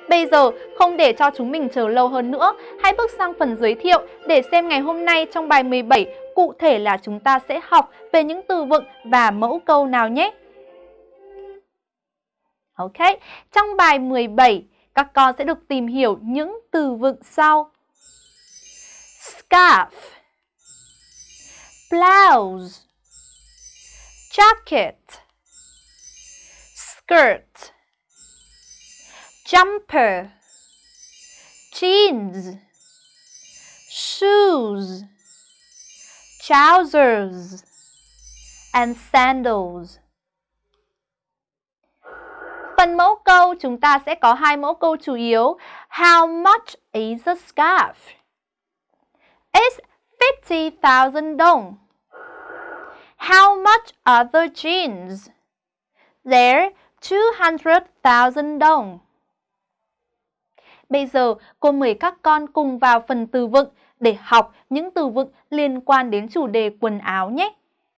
Bây giờ không để cho chúng mình chờ lâu hơn nữa, hãy bước sang phần giới thiệu để xem ngày hôm nay trong bài 17 cụ thể là chúng ta sẽ học về những từ vựng và mẫu câu nào nhé. Ok, trong bài 17, các con sẽ được tìm hiểu những từ vựng sau. Scarf, blouse, jacket, skirt, jumper, jeans, shoes, trousers, and sandals. Phần mẫu câu chúng ta sẽ có hai mẫu câu chủ yếu. How much is a scarf? It's 50,000 dong. How much are the jeans? They're 200,000 dong. Bây giờ cô mời các con cùng vào phần từ vựng để học những từ vựng liên quan đến chủ đề quần áo nhé.